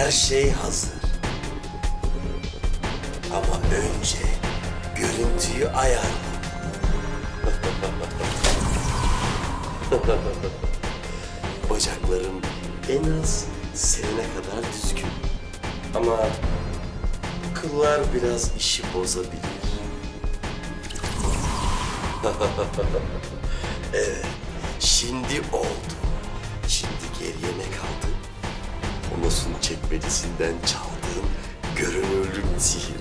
Her şey hazır. Ama önce görüntüyü ayarla. Bacakların en az Selena kadar düzgün. Ama kıllar biraz işi bozabilir. Evet, şimdi oldu. Şimdi geriye ne kaldı? Onos'un çekmecesinden çaldığım görünürlük sihir.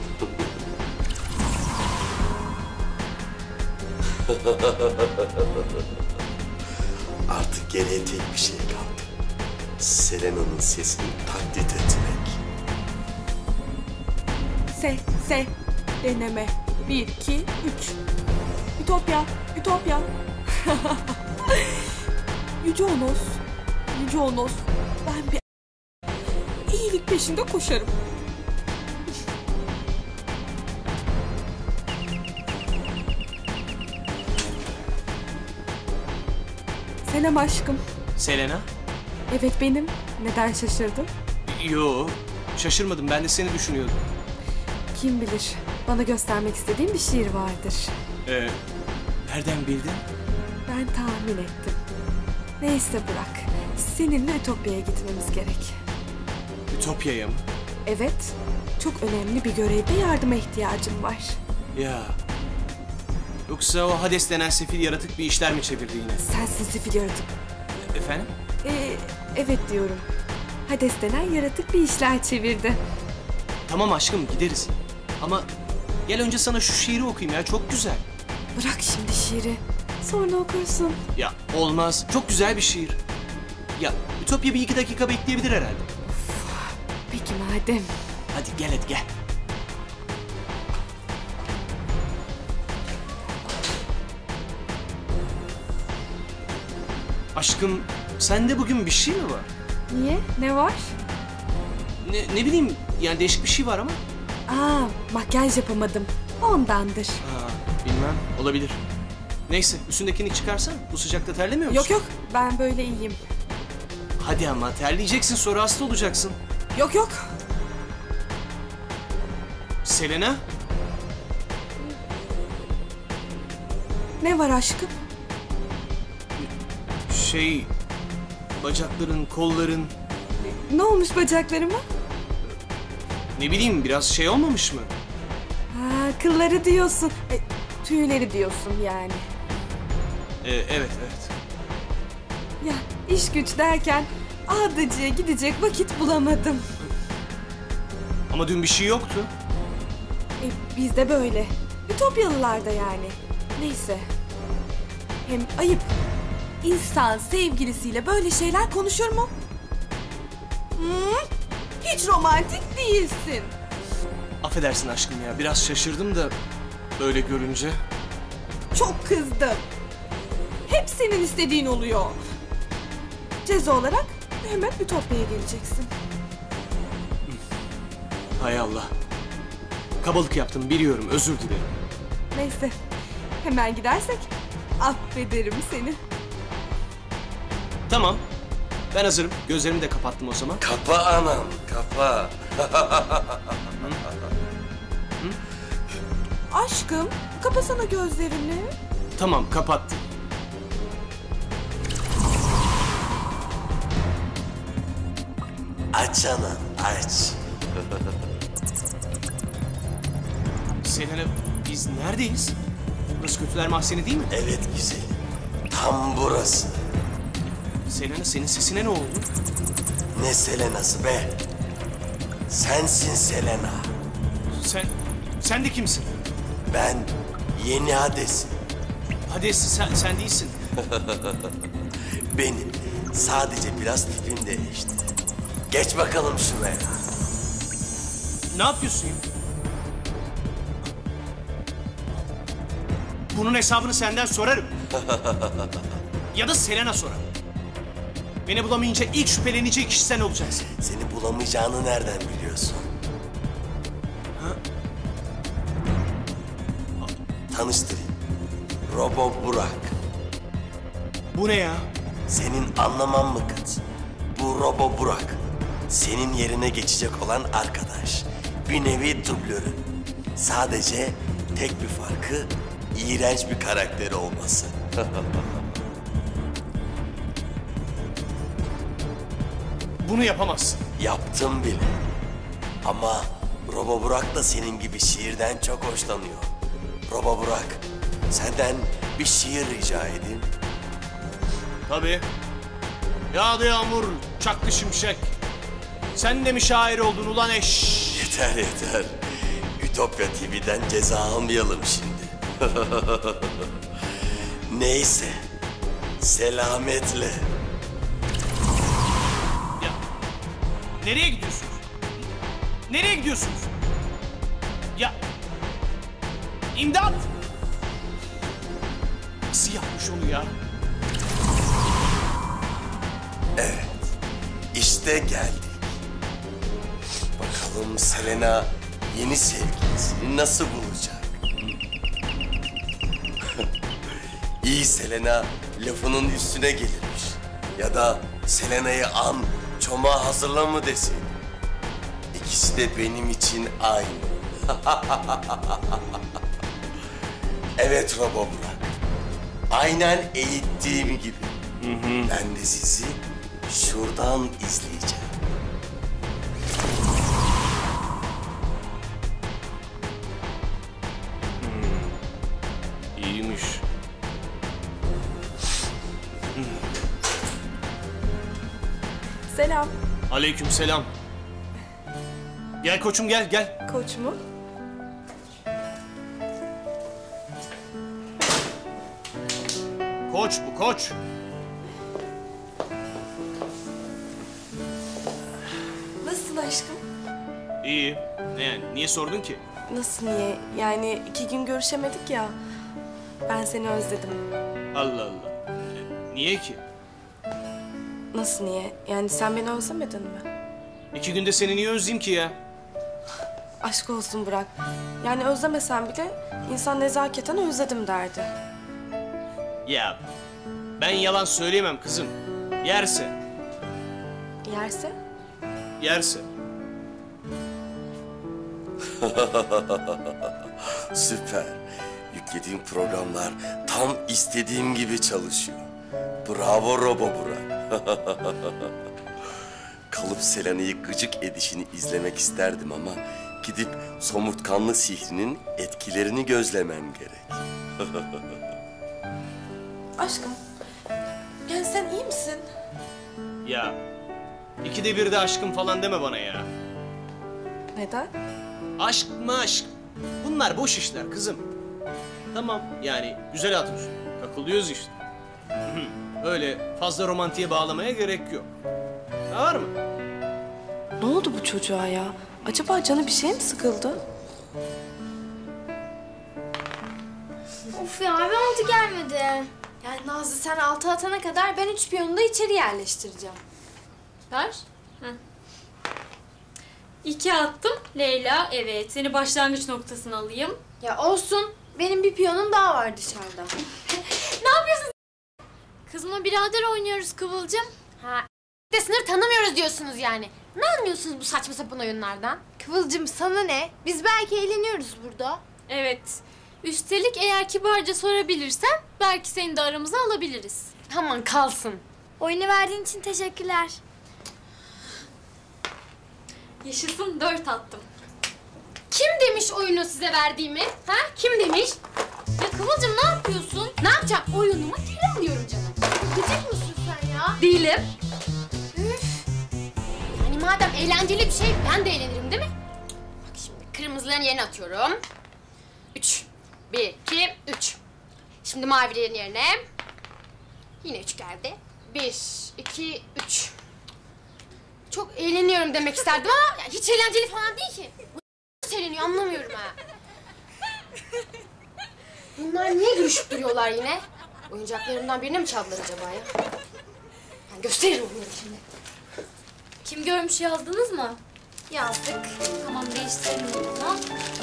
Artık geriye tek bir şey kaldı. Selena'nın sesini taklit etmek. Deneme. 1, 2, 3. Ütopya. Yüce Onos. Ben bir iyilik peşinde koşarım. Selam aşkım. Selena? Evet benim. Neden şaşırdın? Yo, şaşırmadım. Ben de seni düşünüyordum. Kim bilir, bana göstermek istediğin bir şiir vardır. Nereden bildin? Ben tahmin ettim. Neyse bırak. Seninle Ütopya'ya gitmemiz gerek. Ütopya'ya mı? Evet, çok önemli bir görevde yardıma ihtiyacım var. Ya. Yoksa o Hades denen sefil yaratık bir işler mi çevirdi yine? Sensin sefil yaratık. Efendim? Evet diyorum. Hades denen yaratık bir işler çevirdi. Tamam aşkım, gideriz. Ama gel önce sana şu şiiri okuyayım ya, çok güzel. Bırak şimdi şiiri. Sonra okursun. Ya olmaz, çok güzel bir şiir. Ya Ütopya bir 2 dakika bekleyebilir herhalde. Peki madem. Hadi gel. Aşkım, sende bugün bir şey mi var? Niye? Ne var? Ne bileyim, yani değişik bir şey var ama. Makyaj yapamadım. Ondandır. Bilmem, olabilir. Neyse, üstündekini çıkarsan. Bu sıcakta terlemiyor musun? Yok, ben böyle iyiyim. Hadi ama terleyeceksin, sonra hasta olacaksın. Yok. Selena? Ne var aşkım? Bacakların, kolların... Ne olmuş bacaklarıma? Ne bileyim, biraz olmamış mı? Kılları diyorsun. Tüyleri diyorsun yani. Evet. Ya iş güç derken ağdacıya gidecek vakit bulamadım. Ama dün bir şey yoktu. Bizde böyle. Ütopyalılarda yani. Neyse. Hem ayıp. İnsan sevgilisiyle böyle şeyler konuşur mu? Hiç romantik değilsin. Affedersin aşkım ya, biraz şaşırdım da böyle görünce. Çok kızdım. Hep senin istediğin oluyor. Ceza olarak hemen Ütopya'ya geleceksin. Hay Allah. Kabalık yaptım, biliyorum, özür dilerim. Neyse, hemen gidersek affederim seni. Tamam, ben hazırım. Gözlerimi de kapattım o zaman. Kapa anam, kapa. Aşkım, kapasana gözlerini. Tamam, kapattım. Aç anam, aç. Selena, biz neredeyiz? Burası Kötüler Mahzeni değil mi? Evet güzelim, tam burası. Selena, senin sesine ne oldu? Ne Selena'sı be? Sensin Selena. Sen de kimsin? Ben yeni Hades'im. Hades, sen değilsin. Benim. Sadece biraz tipim değişti. Geç bakalım şuraya. Ne yapıyorsun ya? Bunun hesabını senden sorarım. Ya da Selena sorar. Beni bulamayınca ilk şüphelenecek kişi sen olacaksın. Seni bulamayacağını nereden biliyorsun? Tanıştırayım. Robo Burak. Bu ne ya? Senin anlaman mı kız? Bu Robo Burak. senin yerine geçecek olan arkadaş. Bir nevi dublörün. Sadece tek bir farkı iğrenç bir karakteri olması. Bunu yapamazsın. Yaptım bile. Ama Robo Burak da senin gibi şiirden çok hoşlanıyor. Robo Burak, senden bir şiir rica edeyim. Tabii. Yağdı yağmur, çaktı şimşek. Sen de mi şair oldun ulan eş? Yeter yeter. Ütopya TV'den ceza almayalım şimdi. Neyse. Selametle. Ya, nereye gidiyorsunuz? Nereye gidiyorsunuz? Ya, imdat! Nasıl yapmış onu ya? Evet. İşte geldik. Bakalım Selena yeni sevgilisini nasıl bulacak? İyi Selena lafının üstüne gelirmiş. Ya da Selena'yı an, çomağı hazırla mı desin? İkisi de benim için aynı. Evet Robo Burak. Aynen eğittiğim gibi. Ben de sizi şuradan izleyeceğim. İyiymiş. Selam. Aleykümselam. Gel koçum gel gel. Koç mu? Koç bu koç. Nasılsın aşkım? İyi. Ne yani? Niye sordun ki? Nasıl niye? Yani 2 gün görüşemedik ya. Ben seni özledim. Allah Allah. Niye ki? Nasıl niye? Yani sen beni özlemedin mi? 2 günde seni niye özleyeyim ki ya? Aşk olsun Burak. Yani özlemesen bile insan nezaketen özledim derdi. Ya ben yalan söyleyemem kızım. Yerse, Yerse? yerse. Süper. Yüklediğim programlar tam istediğim gibi çalışıyor. Bravo Robo Burak. Kalıp Selena'yı gıcık edişini izlemek isterdim ama gidip somurtkanlı sihrinin etkilerini gözlemem gerek. Aşkım. Yani sen iyi misin? Ya 2'de 1'de aşkım falan deme bana ya. Neden? Aşk mı aşk? Bunlar boş işler kızım. Tamam yani güzel atıyorsun. Takılıyoruz işte. Öyle fazla romantiğe bağlamaya gerek yok. Ha, var mı? Ne oldu bu çocuğa ya? Acaba canı bir şey mi sıkıldı? Of ya bir altı gelmedi. Yani Nazlı sen altı atana kadar ben 3 piyonu da içeri yerleştireceğim. Ver. Heh. 2 attım. Leyla, evet. Seni başlangıç noktasına alayım. Ya olsun. Benim bir piyonum daha var dışarıda. Ne yapıyorsun? Kızma birader oynuyoruz Kıvılcım. Ha, de sınır tanımıyoruz diyorsunuz yani. Ne anlıyorsunuz bu saçma sapan oyunlardan? Kıvılcım sana ne? Biz belki eğleniyoruz burada. Evet. Üstelik eğer kibarca sorabilirsen belki seni de aramıza alabiliriz. Aman kalsın. Oyunu verdiğin için teşekkürler. Yaşasın 4 attım. Kim demiş oyunu size verdiğimi? Ha? Kim demiş? Ya Kıvılcım ne yapıyorsun? Ne yapacağım? Oyunumu geri alıyorum canım. Gıcık mısın sen ya? Değilim. Üf. Yani madem eğlenceli bir şey ben de eğlenirim değil mi? Bak şimdi kırmızıların yerine atıyorum. 3. 1, 2, 3. Şimdi mavilerin yerine. Yine 3 geldi. 1, 2, 3. Çok eğleniyorum demek isterdim ama hiç eğlenceli falan değil ki. Bu eğleniyor anlamıyorum ha. Bunlar niye gülüşüp duruyorlar yine? Oyuncaklarımdan birine mi çaldılar acaba ya? Ben gösteririm onları şimdi. Kim görmüş yazdınız mı? Yazdık. Tamam değiştirelim o zaman.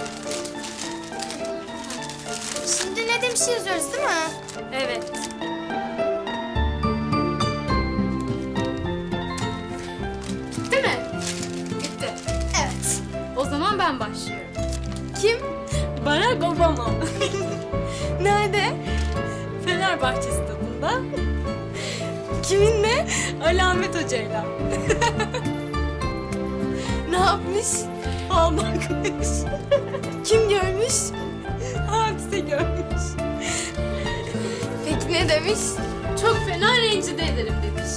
Şimdi ne demiş yazıyoruz değil mi? Evet. Değil mi? ben başlıyorum. Kim? Barack Obama. Nerede? Fenerbahçe stadında. Kiminle? Ali Ahmet Hoca'yla. Ne yapmış? Ağlamış. Kim görmüş? Hadise görmüş. Peki ne demiş? Çok fena rencide ederim demiş.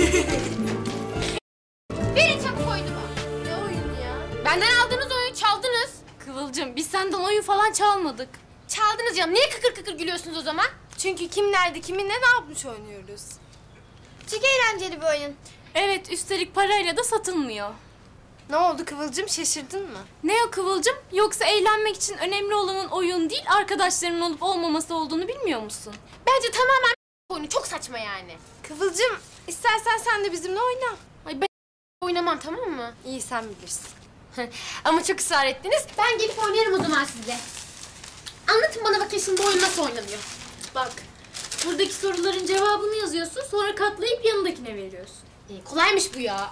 Verin çabuk oyunumu. Ne oyunu ya? Benden aldığınız oyunu çaldınız. Kıvılcım biz senden oyun falan çalmadık. Çaldınız canım. Niye kıkır kıkır gülüyorsunuz o zaman? Çünkü kim nerede kiminle ne yapmış oynuyoruz. Çok eğlenceli bir oyun. Evet üstelik parayla da satılmıyor. Ne oldu Kıvılcım, şaşırdın mı? Ne o Kıvılcım? Yoksa eğlenmek için önemli olanın oyun değil, arkadaşlarının olup olmaması olduğunu bilmiyor musun? Bence tamamen oyunu. Çok saçma yani. Kıvılcım, istersen sen de bizimle oyna. Ay ben oynamam, tamam mı? İyi, sen bilirsin. Ama çok ısrar ettiniz. Ben gelip oynarım o zaman sizle. Anlatın bana bakayım şimdi bu oyun nasıl oynanıyor. Bak, buradaki soruların cevabını yazıyorsun, sonra katlayıp yanındakine veriyorsun. Kolaymış bu ya.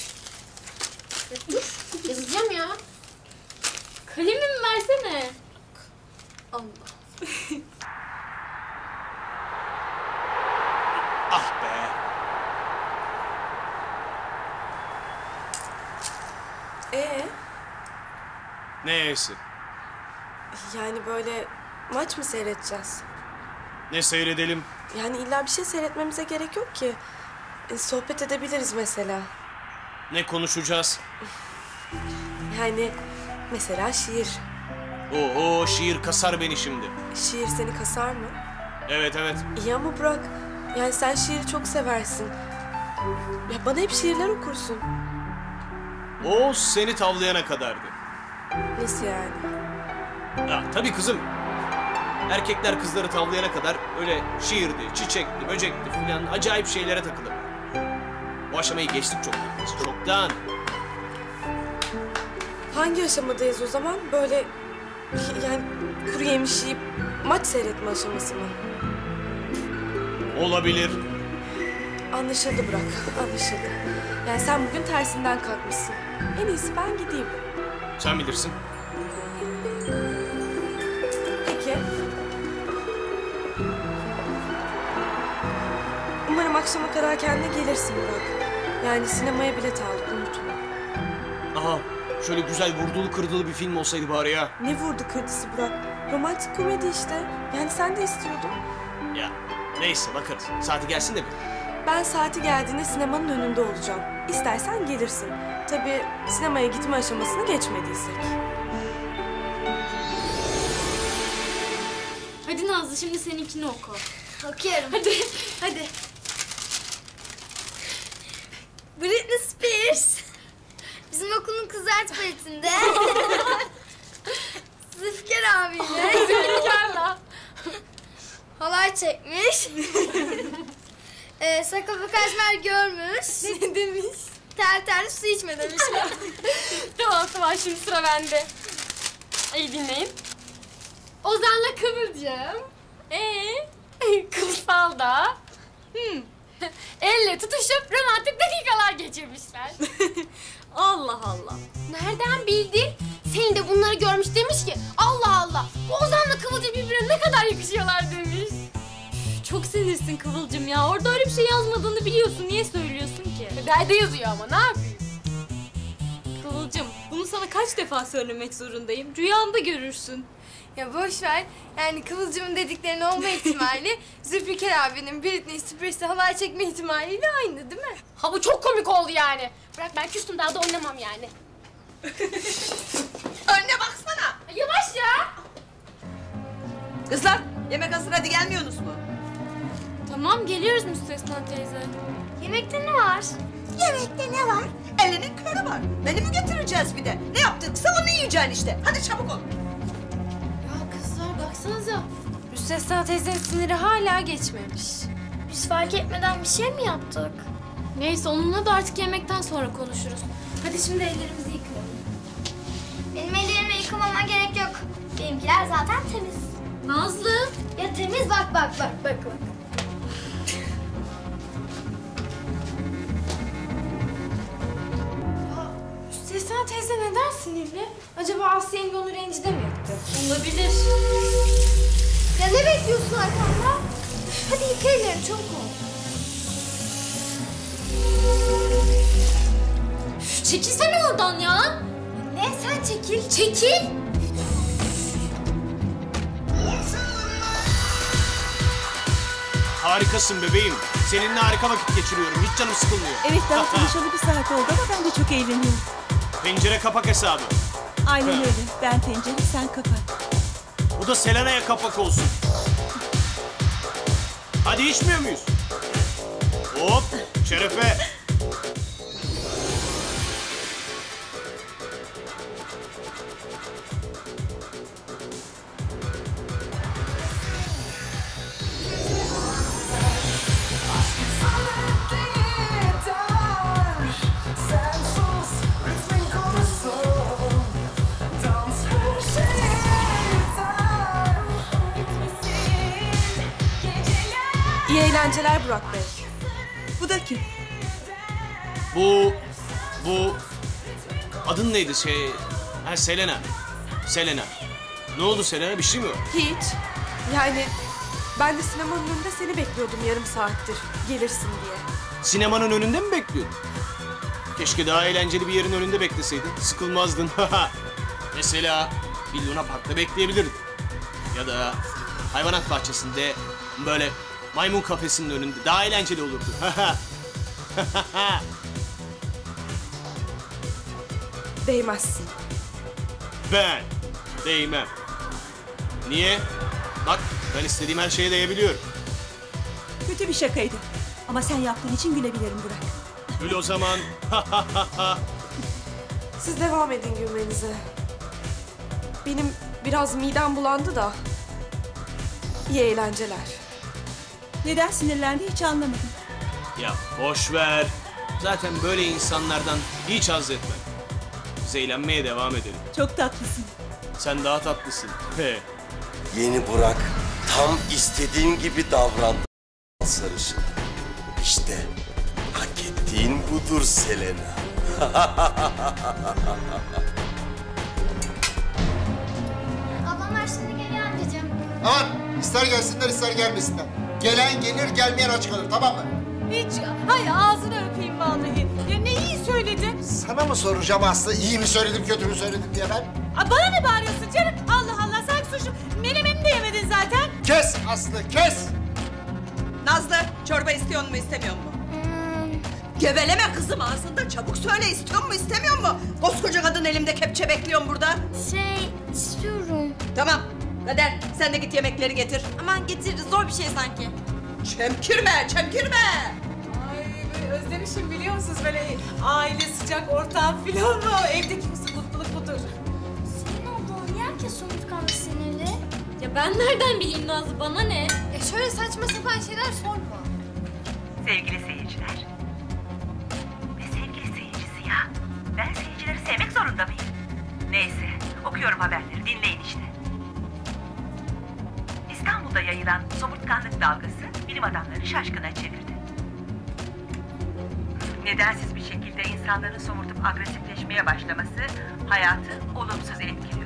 Dur, yazacağım ya. Kalemimi versene. Allah. Ah be. Neyse. Yani böyle maç mı seyredeceğiz? Ne seyredelim? Yani illa bir şey seyretmemize gerek yok ki. Sohbet edebiliriz mesela. Ne konuşacağız? Yani mesela şiir. Oho, şiir kasar beni şimdi. Şiir seni kasar mı? Evet. İyi ama Burak, yani sen şiiri çok seversin. Ya bana hep şiirler okursun. O seni tavlayana kadardı. Nasıl yani? Ya tabii kızım. Erkekler kızları tavlayana kadar öyle şiirdi, çiçekti, böcekti filan acayip şeylere takılır. O aşamayı geçtik çoktan. Çoktan. Hangi aşamadayız o zaman? Böyle yani kuru yemiş yiyip maç seyretme aşaması mı? Olabilir. Anlaşıldı Burak, anlaşıldı. Yani sen bugün tersinden kalkmışsın. En iyisi ben gideyim. Sen bilirsin. Peki. Umarım akşama kadar kendine gelirsin Burak. Yani sinemaya bilet aldık, unutma. Aha, şöyle güzel vurdulu kırdılı bir film olsaydı bari ya. Ne vurdu kırdısı Burak? Romantik komedi işte. Yani sen de istiyordun. Ya neyse bakarız. Saati gelsin de bir. Ben saati geldiğinde sinemanın önünde olacağım. İstersen gelirsin. Tabii sinemaya gitme aşamasını geçmediysek. Hadi Nazlı şimdi seninkini oku. Okuyorum. Hadi. Britney Spears. Bizim okulun kızlar tuvaletinde. Zülfikar abiyle. Zülfikar'la. Halay çekmiş. Sakallı kaşmer görmüş. Ne demiş? Ter su içme demiş. Tamam şimdi sıra bende. İyi dinleyin. Ozan'la Kıvılcım. Kumsalda. Elle tutuşup romantik dakikalar geçirmişler. Allah Allah. Nereden bildin? Senin de bunları görmüş demiş ki Allah Allah bu Ozan'la Kıvılcım birbirine ne kadar yakışıyorlar demiş. Çok sinirsin Kıvılcım ya. Orada öyle bir şey yazmadığını biliyorsun. Niye söylüyorsun ki? Derde yazıyor ama ne yapayım? Kıvılcım bunu sana kaç defa söylemek zorundayım. Rüyanda görürsün. Ya boş ver. Yani Kıvılcım'ın dediklerinin olma ihtimali Zülfikar abinin Britney Spears'e halay çekme ihtimaliyle aynı değil mi? Ha bu çok komik oldu yani. Bırak ben küstüm daha da oynamam yani. Önüne baksana. Yavaş ya. Kızlar yemek hazır, hadi gelmiyorsunuz mu? Tamam geliyoruz Müstesna teyze. Yemekte ne var? Yemekte ne var? Elinin körü var. Beni mi götüreceğiz bir de? Ne yaptıksa onu yiyeceksin işte. Hadi çabuk olun. Ya kızlar baksanıza. Müstesna teyzenin siniri hala geçmemiş. Biz fark etmeden bir şey mi yaptık? Neyse onunla da artık yemekten sonra konuşuruz. Hadi şimdi ellerimizi yıkayalım. Benim ellerimi yıkamama gerek yok. Benimkiler zaten temiz. Nazlı. Ya temiz bak. Müstesna teyze neden sinirli? Acaba Aslı yenge onu rencide mi etti? Olabilir. Ya ne bekliyorsun arkamda? Hadi yıka ellerini çabuk ol. Çekilsene oradan ya. Ne? Sen çekil. Çekil. Harikasın bebeğim. Seninle harika vakit geçiriyorum. Hiç canım sıkılmıyor. Evet daha tanışalı bir saat oldu ama ben de çok eğleniyorum. Pencere kapak hesabı. Aynen öyle. Ben tencere, sen kapat. O da Selena'ya kapak olsun. Hadi içmiyor muyuz? Hop, şerefe. İyi eğlenceler Burak Bey. Bu da kim? Bu adın neydi Ha Selena. Selena. Ne oldu Selena? Bir şey mi var? Hiç. Yani ben de sinemanın önünde seni bekliyordum yarım saattir. Gelirsin diye. Sinemanın önünde mi bekliyordun? Keşke daha eğlenceli bir yerin önünde bekleseydin. Sıkılmazdın. Mesela bir Luna Park'ta bekleyebilirdin. Ya da hayvanat bahçesinde böyle maymun kafesinin önünde daha eğlenceli olurdu. Değmezsin. Ben değmem. Niye? Bak ben istediğim her şeye değebiliyorum. Kötü bir şakaydı. Ama sen yaptığın için gülebilirim Burak. Gül o zaman. Siz devam edin gülmenize. Benim biraz midem bulandı da. İyi eğlenceler. Neden sinirlendi hiç anlamadım. Ya boş ver. Zaten böyle insanlardan hiç haz etmem. Biz eğlenmeye devam edelim. Çok tatlısın. Sen daha tatlısın. He. Yeni Burak tam istediğim gibi davrandı sarışın. İşte hak ettiğin budur Selena. Ablamlar şimdi geliyor anneciğim. Aman ister gelsinler ister gelmesinler. Gelen gelir gelmeyen aç kalır tamam mı? Hiç, hay ağzını öpeyim vallahi. Ya ne iyi söyledin. Sana mı soracağım Aslı iyi mi söyledim kötü mü söyledim diye ben? Bana ne bağırıyorsun canım? Allah Allah sen suçlu. Menemeni de yemedin zaten. Kes Aslı kes! Nazlı çorba istiyor mu istemiyor mu? Geveleme kızım ağzında çabuk söyle istiyor mu istemiyor mu? Koskoca kadın elimde kepçe bekliyorum burada. İstiyorum. Tamam Kader sen de git yemekleri getir. Aman getiririz, zor bir şey sanki. Çemkirme çemkirme. Ay özlemişim biliyor musunuz böyle aile sıcak ortam filan mı? Evdeki mutluluk budur. Senin ablan niye herkes somurtkanlı sinirli? Ya ben nereden bileyim Nazlı, bana ne? Şöyle saçma sapan şeyler sorma. Sevgili seyirciler. Ne sevgili seyircisi ya? Ben seyircileri sevmek zorunda mıyım? Neyse, okuyorum haberleri. Dinleyin işte. İstanbul'da yayılan somurtkanlık dalgası bilim adamlarını şaşkına çevirdi. Nedensiz bir şekilde insanların somurtup agresifleşmeye başlaması hayatı olumsuz etkiliyor.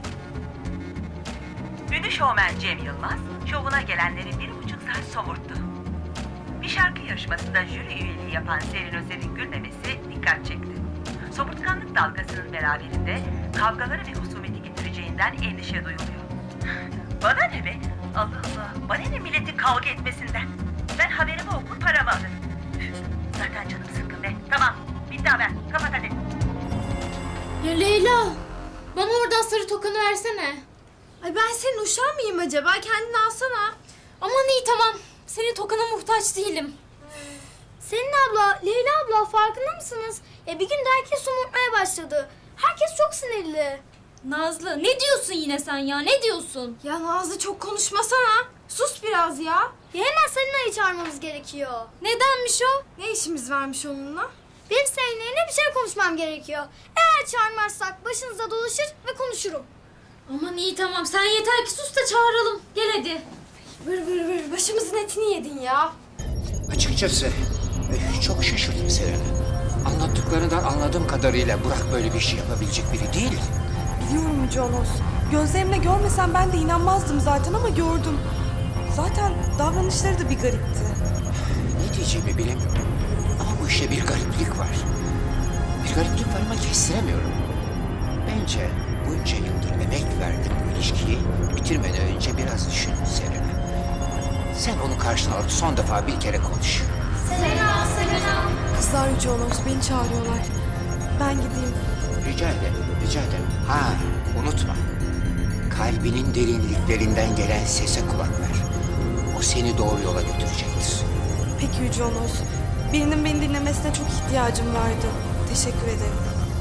Ünlü şovmen Cem Yılmaz, şovuna gelenleri 1,5 saat somurttu. Bir şarkı yarışmasında jüri üyeliği yapan Serin Özer'in gülmemesi dikkat çekti. Somurtkanlık dalgasının beraberinde kavgaları ve husumeti getireceğinden endişe duyuluyor. Bana ne be? Allah Allah, bana ne milletin kavga etmesinden? Ben haberimi okur, paramı alırım. Zaten canım sıkkın be. Tamam, bitti haber. Kapat hadi. Ya Leyla, bana oradan sarı tokanı versene. Ay ben senin uşağın mıyım acaba? Kendini alsana. Aman iyi tamam, senin tokana muhtaç değilim. Senin abla, Leyla abla farkında mısınız? Bir günde herkes somurtmaya başladı. Herkes çok sinirli. Nazlı, ne diyorsun yine sen ya, ne diyorsun? Ya Nazlı çok konuşmasana. Sus biraz ya. Ya hemen Selina'yı çağırmamız gerekiyor. Nedenmiş o? Ne işimiz varmış onunla? Benim seninle bir şey konuşmam gerekiyor. Eğer çağırmazsak başınıza dolaşır ve konuşurum. Aman iyi tamam, sen yeter ki sus da çağıralım. Gel hadi. Vır vır vır, başımızın etini yedin ya. Açıkçası çok şaşırdım Selena. Anlattıklarından anladığım kadarıyla Burak böyle bir şey yapabilecek biri değil. Biliyorum Yüce Onos. Gözlerimle görmesem ben de inanmazdım zaten ama gördüm. Zaten davranışları da bir garipti. Ne diyeceğimi bilemiyorum. Ama bu işte bir gariplik var. Bir gariplik var ama kestiremiyorum. Bence bunca yıldır emek verdim bu ilişkiyi bitirmeden önce biraz düşün Selena. Sen onu karşına alıp son defa bir kere konuş. Selena, Selena. Kızlar Yüce Onos beni çağırıyorlar. Ben gideyim. Rica ederim, rica ederim. Ha, unutma. Kalbinin derinliklerinden gelen sese kulak ver. O seni doğru yola götürecektir. Peki Yüce Onos. Birinin beni dinlemesine çok ihtiyacım vardı. Teşekkür ederim.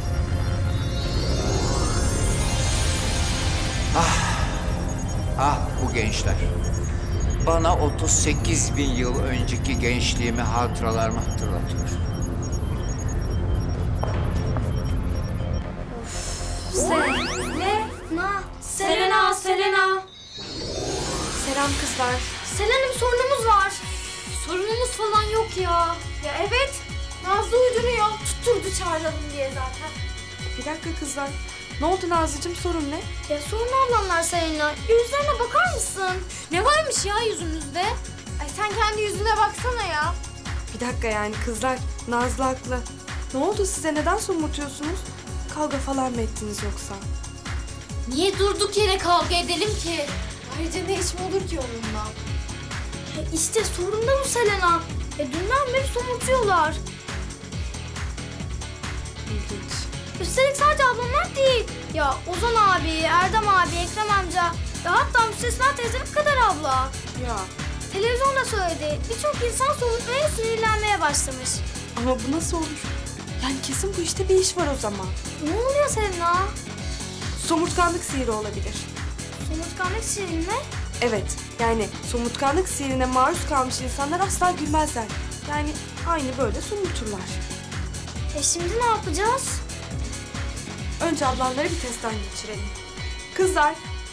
Ah bu gençler. Bana 38 bin yıl önceki gençliğimi, hatıralarımı hatırlatıyor. Selena, Selena. Selam kızlar. Selena'm sorunumuz var. Sorunumuz falan yok ya. Ya evet. Nazlı uyduruyor. Tutturdu çağıralım diye zaten. Bir dakika kızlar. Ne oldu Nazlıcığım, sorun ne? Ya sorun ablamlar Selena. Yüzlerine bakar mısın? Ne varmış ya yüzümüzde? Ay sen kendi yüzüne baksana ya. Bir dakika yani kızlar. Nazlı haklı. Ne oldu size? Neden somurtuyorsunuz? Kavga falan mı ettiniz yoksa? Niye durduk yere kavga edelim ki? Ayrıca ne işim olur ki onunla? İşte sorun da bu Selena. Dünden beri somurtuyorlar. İlginç. Üstelik sadece ablamlar değil. Ya Ozan abi, Erdem abi, Ekrem amca ve hatta Müstesna teyzenin kadar abla. Ya. Televizyonda söyledi. Birçok insan somurtmaya, sinirlenmeye başlamış. Ama bu nasıl olur? Yani kesin bu işte bir iş var o zaman. Ne oluyor Selena? Somurtkanlık sihri olabilir. Somurtkanlık sihri mi? Evet, yani somurtkanlık sihrine maruz kalmış insanlar asla gülmezler. Yani aynı böyle somurturlar. Şimdi ne yapacağız? Önce ablamları bir testten geçirelim. Kızlar.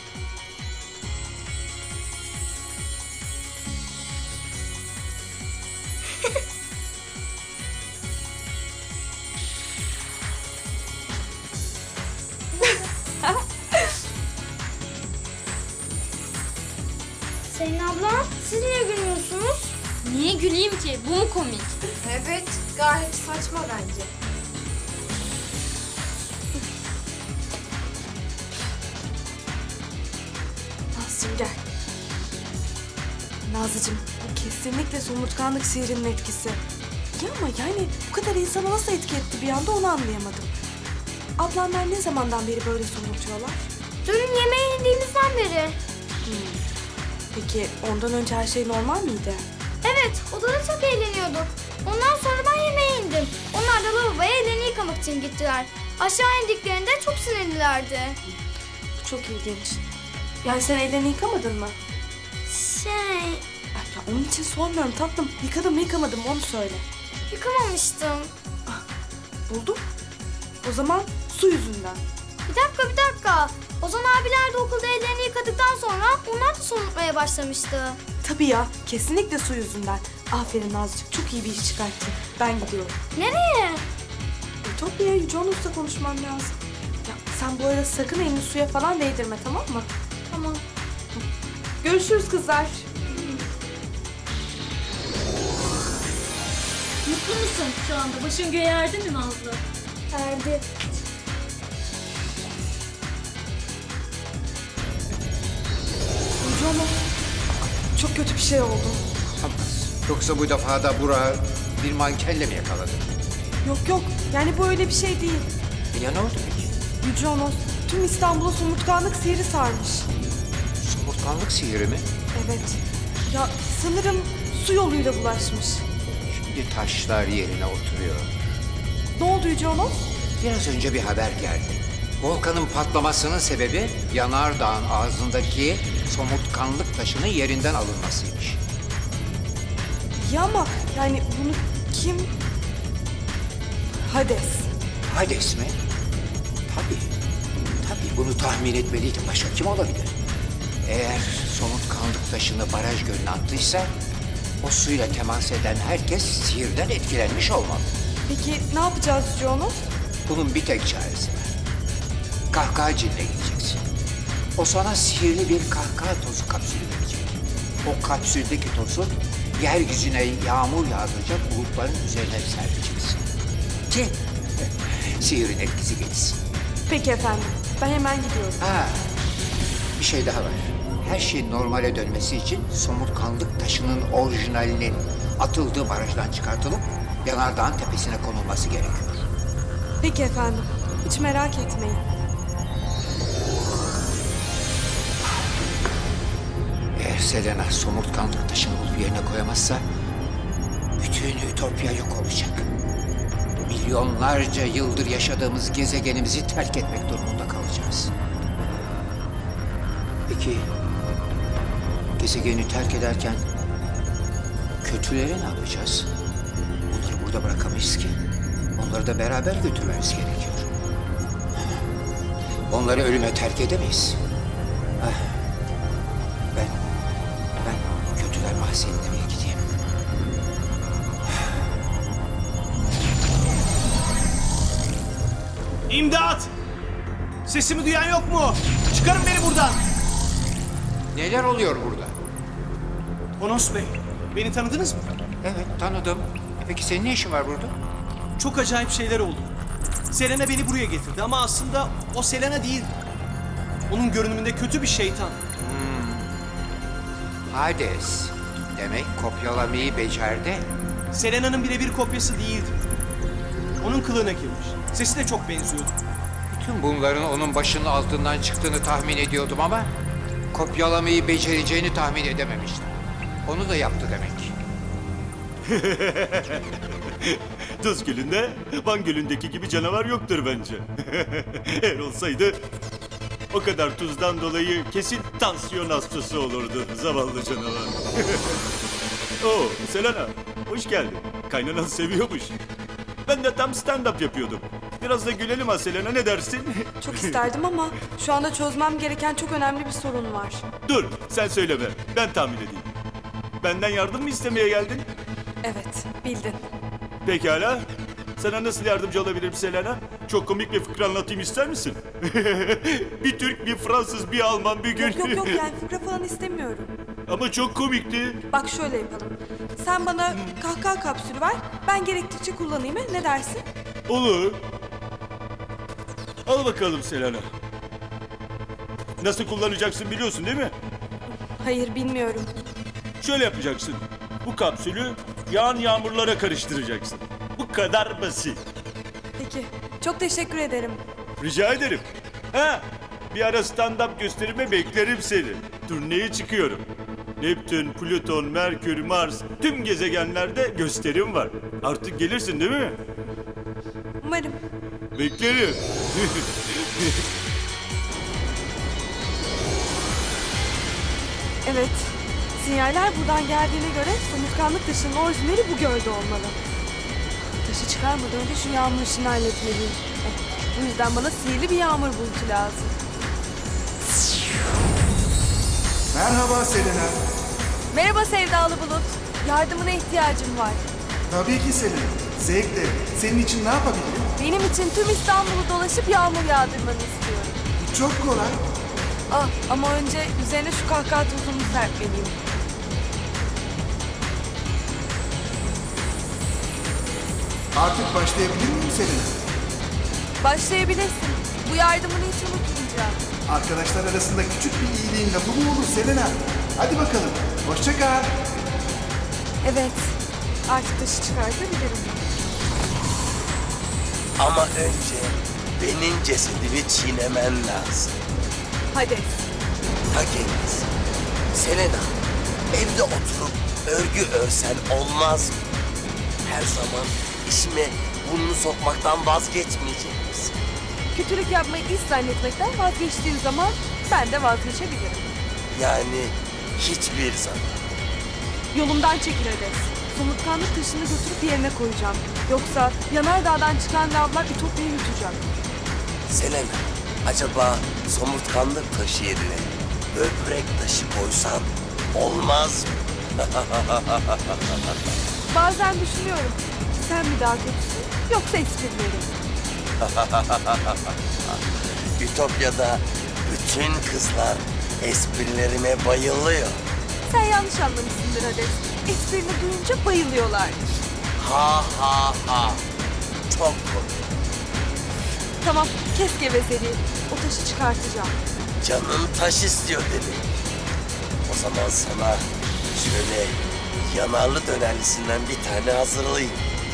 Selin abla, siz niye gülüyorsunuz? Niye güleyim ki? Bu mu komik? Evet, gayet saçma bence. Nazlıcığım gel. Nazlıcığım, bu kesinlikle somurtkanlık sihrinin etkisi. Ya ama yani bu kadar insanı nasıl etki etti bir anda onu anlayamadım. Ablamlar ne zamandan beri böyle somurtuyorlar? Dün yemeğe indiğimizden beri. Peki ondan önce her şey normal miydi? Evet, odada çok eğleniyorduk. Ondan sonra ben yemeğe indim. Onlar da lavaboya ellerini yıkamak için gittiler. Aşağı indiklerinde çok sinirlilerdi. Bu çok ilginç. Yani sen ellerini yıkamadın mı? Ya onun için sormuyorum tatlım. Yıkadım mı yıkamadım mı onu söyle. Yıkamamıştım. Buldum. O zaman su yüzünden. Bir dakika. Ozan abiler de okulda ellerini yıkadıktan sonra onlar da somurtmaya başlamıştı. Tabii ya, kesinlikle su yüzünden. Aferin Nazcık, çok iyi bir iş çıkarttın. Ben gidiyorum. Nereye? Ütopya'ya Yüce Onus'la konuşmam lazım. Ya sen bu arada sakın elini suya falan değdirme, tamam mı? Tamam. Görüşürüz kızlar. Mutlu musun şu anda? Başın göğe erdi mi Nazlı? Erdi. Yüce Onus, çok kötü bir şey oldu. Yoksa bu defa da Burak'ı bir mankenle mi yakaladın? Yok, yani bu öyle bir şey değil. Ya ne oldu peki? Yüce Onus, tüm İstanbul'a somurtkanlık sihri sarmış. Somurtkanlık sihri mi? Evet. Ya sanırım su yoluyla bulaşmış. Şimdi taşlar yerine oturuyor. Ne oldu Yüce Onus? Biraz önce bir haber geldi. Volkanın patlamasının sebebi yanardağın ağzındaki somurtkanlık taşının yerinden alınmasıymış. Ya ama yani bunu kim... Hades. Hades mi? Tabii bunu tahmin etmeliydim. Başka kim olabilir? Eğer somurtkanlık taşını baraj gölüne attıysa o suyla temas eden herkes sihirden etkilenmiş olmalı. Peki ne yapacağız Jonas? Bunun bir tek çaresi var. Kahkaha cinine gideceksin. O sana sihirli bir kahkaha tozu kapsülü verecek. O kapsüldeki tozu yeryüzüne yağmur yağdıracak bulutların üzerine serpeceksin. Ki sihirin etkisi geçsin. Peki efendim. Ben hemen gidiyorum. Bir şey daha var. Her şeyin normale dönmesi için somurtkanlık taşının orijinalinin atıldığı barajdan çıkartılıp yanardağın tepesine konulması gerekiyor. Peki efendim. Hiç merak etmeyin. Eğer Selena somurtkanlık taşını bulup yerine koyamazsa bütün Ütopya yok olacak. Milyonlarca yıldır yaşadığımız gezegenimizi terk etmek durumunda kalacağız. Peki gezegeni terk ederken kötüleri ne yapacağız? Onları burada bırakamayız ki. Onları da beraber götürmemiz gerekiyor. Onları ölüme terk edemeyiz. Ben kötüler mahzenine bir gideyim. İmdat! Sesimi duyan yok mu? Çıkarın beni buradan! Neler oluyor burada? Onos Bey, beni tanıdınız mı? Evet, tanıdım. Peki senin ne işin var burada? Çok acayip şeyler oldu. Selena beni buraya getirdi ama aslında o Selena değildi. Onun görünümünde kötü bir şeytan. Hades. Demek kopyalamayı becerdi. Selena'nın birebir kopyası değildi. Onun kılığına girmiş. Sesi de çok benziyordu. Bütün bunların onun başının altından çıktığını tahmin ediyordum ama kopyalamayı becereceğini tahmin edememiştim. Onu da yaptı demek. Tuz Gölü'nde Van Gölü'ndeki gibi canavar yoktur bence. Eğer olsaydı o kadar tuzdan dolayı kesin tansiyon hastası olurdu zavallı canavar. Oo, Selena, hoş geldin. Kaynanan seviyormuş. Ben de tam stand-up yapıyordum. Biraz da gülelim ha Selena, ne dersin? Çok isterdim ama şu anda çözmem gereken çok önemli bir sorun var. Dur, sen söyleme. Ben tahmin edeyim. Benden yardım mı istemeye geldin? Evet, bildin. Pekala. Sana nasıl yardımcı olabilirim Selena? Çok komik bir fıkra anlatayım, ister misin? Bir Türk, bir Fransız, bir Alman bir gün... Yok yani fıkra falan istemiyorum. Ama çok komikti. Bak şöyle yapalım. Sen bana kahkaha kapsülü ver, ben gerektikçe kullanayım. Ne dersin? Olur. Al bakalım Selena. Nasıl kullanacaksın biliyorsun değil mi? Hayır, bilmiyorum. Şöyle yapacaksın. Bu kapsülü yağan yağmurlara karıştıracaksın. Bu kadar basit. Peki, çok teşekkür ederim. Rica ederim. Ha, bir ara stand-up gösterime beklerim seni. Turneye çıkıyorum. Neptün, Plüton, Merkür, Mars, tüm gezegenlerde gösterim var. Artık gelirsin değil mi? Umarım. Beklerim. Evet, sinyaller buradan geldiğine göre somurtkanlık taşının orijinali bu gölde olmalı. Taşı çıkarmadan önce şu yağmur işini halletmeliyim. Bu yüzden bana sihirli bir yağmur bulutu lazım. Merhaba Selena. Merhaba sevdalı bulut. Yardımına ihtiyacım var. Tabii ki Selena. Zevkle. Senin için ne yapabilirim? Benim için tüm İstanbul'u dolaşıp yağmur yağdırmanı istiyorum. Bu çok kolay. Ah, ama önce üzerine şu kahkaha tozunu serpmeliyim. Artık başlayabilir miyim Selena? Başlayabilirsin. Bu yardımını hiç unutmayacağım. Arkadaşlar arasında küçük bir iyiliğin lafı mı olur Selena? Hadi bakalım. Hoşça kal. Evet. Artık taşı çıkartabilirim. Ama önce benim cesedimi çiğnemen lazım. Hadi. Ta kendisi. Selena, evde oturup örgü örsen olmaz mı? Her zaman işime burnunu sokmaktan vazgeçmeyecek misin? Kötülük yapmayı iş zannetmekten vazgeçtiğin zaman ben de vazgeçebilirim. Yani hiçbir zaman. Yolumdan çekil Hades. Somurtkanlık taşını götürüp yerine koyacağım. Yoksa yanardağdan çıkan lavlar Ütopya'yı yutacak. Selena, acaba somurtkanlık taşı yerine böbrek taşı koysan olmaz mı? Bazen düşünüyorum. sen mi daha kötüsün yoksa esprileri? Ütopya'da bütün kızlar esprilerime bayılıyor. Sen yanlış anlamışsındır Hades. Esprini duyunca bayılıyorlarmış. Ha ha ha. Çok komik. Tamam, kes gevezeliği. O taşı çıkartacağım. Canın taş istiyor dedi. O zaman sana şöyle yanarlı dönerlisinden bir tane hazırlayayım.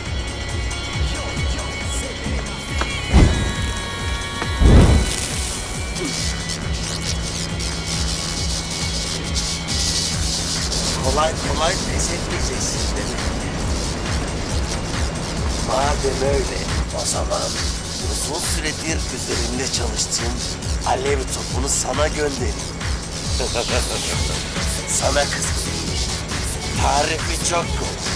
Kolay kolay pes etmeyeceksin demek ki. Madem öyle, o zaman uzun süredir üzerinde çalıştığım alev topunu sana göndereyim. Sana kısmetmiş. Tarifi çok kolay.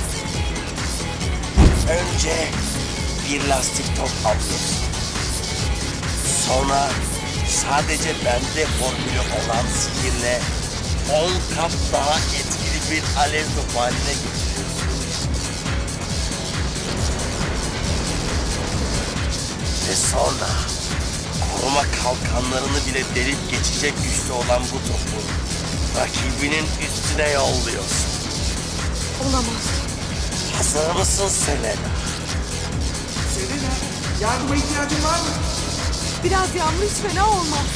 Önce bir lastik top alıyorsun. Sonra sadece bende formülü olan sihirle 10 kat daha etkili bir alev topu haline getiriyorsun. Ve sonra koruma kalkanlarını bile delip geçecek güçte olan bu topu rakibinin üstüne yolluyorsun. Olamaz. Hazır mısın Selena? Selena, yardıma ihtiyacın var mı? Biraz yağmur hiç fena olmaz.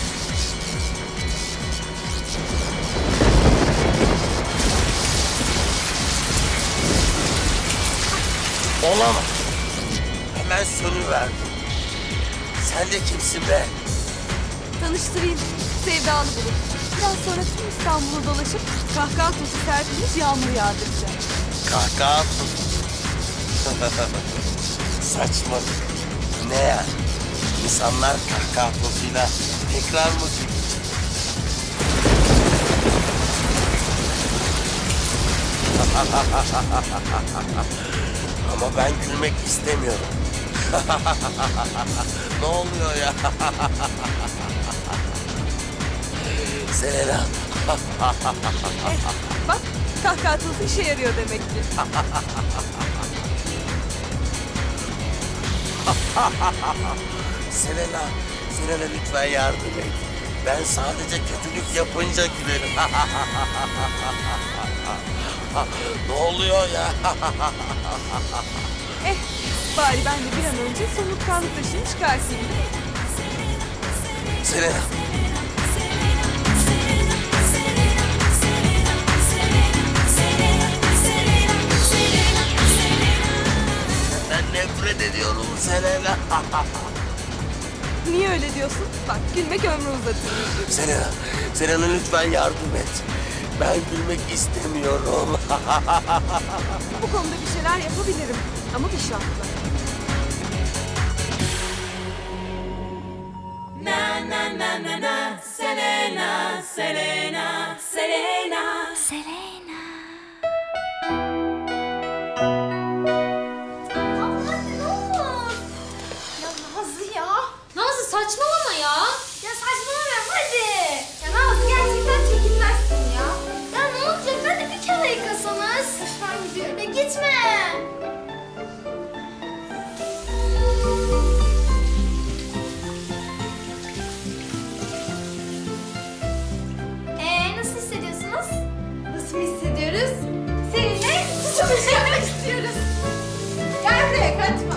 Olamaz. Hemen sönüverdim. Sen de kimsin be? Tanıştırayım. Sevdalı Bulut. Biraz sonra tüm İstanbul'u dolaşıp kahkaha tozu serpilmiş yağmur yağdıracağım. Kahkaha tozu. Saçmalık. Ne yani? İnsanlar kahkaha tozuyla tekrar mı gülecek? Ama ben gülmek istemiyorum. Ne oluyor ya? Selena. Bak, kahkaha tozu işe yarıyor demek ki. Selena lütfen yardım et. Ben sadece kötülük yapınca gülerim. Ne oluyor ya? Bari ben de bir an önce somurtkanlık taşını çıkartayım. Selena. Ben nefret ediyorum Selena. Niye öyle diyorsun? Bak, gülmek ömrü uzatır. Selena lütfen yardım et. Ben gülmek istemiyorum. Bu konuda bir şeyler yapabilirim ama bir şartla. Na na na na na, Selena, Selena, Selena, Selena. Nazlı saçmalama ya. Ya saçmalamıyorum hadi. Ya Nazlı gerçekten çekilmezsin ya. Ya ne olacak hadi bir kere yıkasanız. Ben gidiyorum. Ya gitme. Nasıl hissediyorsunuz? Nasıl hissediyoruz? Seninle çalışmak istiyoruz. Gel buraya kaçma.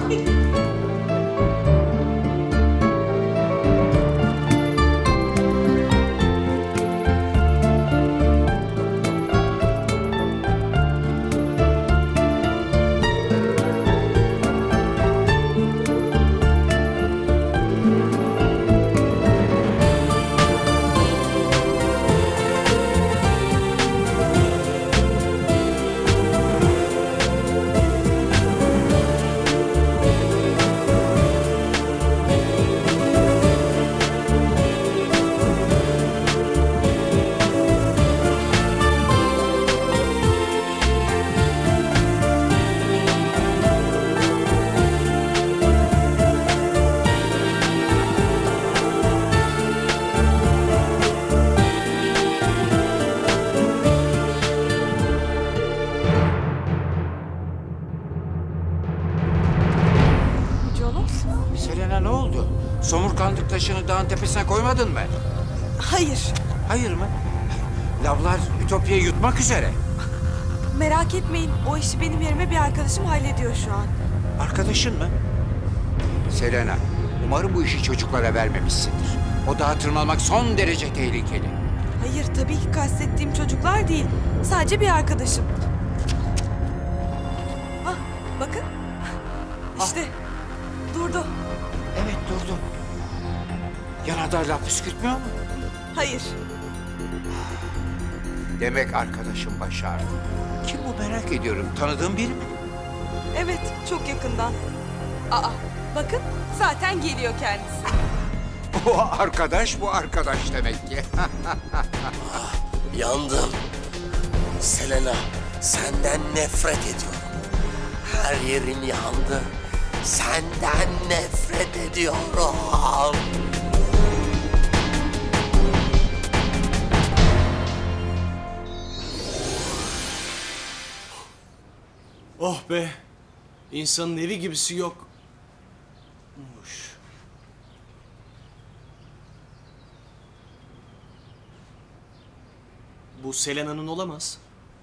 Selena ne oldu? Somurtkanlık taşını dağın tepesine koymadın mı? Hayır. Hayır mı? Lavlar Ütopya'yı yutmak üzere. Merak etmeyin. O işi benim yerime bir arkadaşım hallediyor şu an. Arkadaşın mı? Selena, umarım bu işi çocuklara vermemişsindir. O dağa tırmanmak son derece tehlikeli. Hayır, tabii ki kastettiğim çocuklar değil. Sadece bir arkadaşım. Hah, bakın. İşte, durdu. Evet, durdu. Yanardağ laf püskürtmüyor mu? Hayır. Demek arkadaşım başardı. Kim bu merak ediyorum. Tanıdığın biri mi? Evet, çok yakından. Aa, bakın zaten geliyor kendisi. O arkadaş bu arkadaş demek ki. Yandım. Selena, senden nefret ediyorum. Her yerim yandı. Senden nefret ediyorum. Oh be. İnsanın evi gibisi yok. Bu Selena'nın olamaz.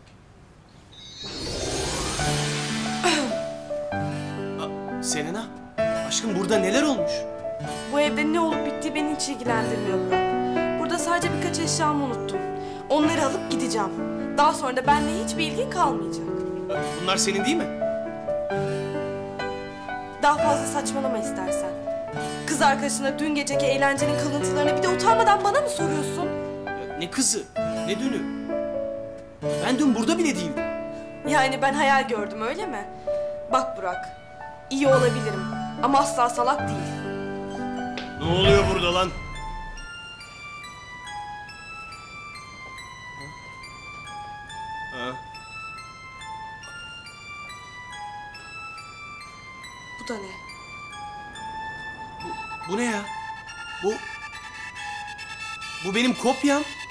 Selena, aşkım burada neler olmuş? Bu evde ne olup bittiği beni hiç ilgilendirmiyor Burak. Burada sadece birkaç eşyamı unuttum. Onları alıp gideceğim. Daha sonra da benimle hiçbir ilgin kalmayacak. Bunlar senin değil mi? Daha fazla saçmalama istersen. Kız arkadaşına dün geceki eğlencenin kalıntılarını bir de utanmadan bana mı soruyorsun? Ya ne kızı, ne dünü? Ben dün burada bile değildim. Yani ben hayal gördüm öyle mi? Bak Burak, iyi olabilirim ama asla salak değil. Ne oluyor burada lan? Ha? Bu da ne? Bu ne ya? Bu benim kopyam.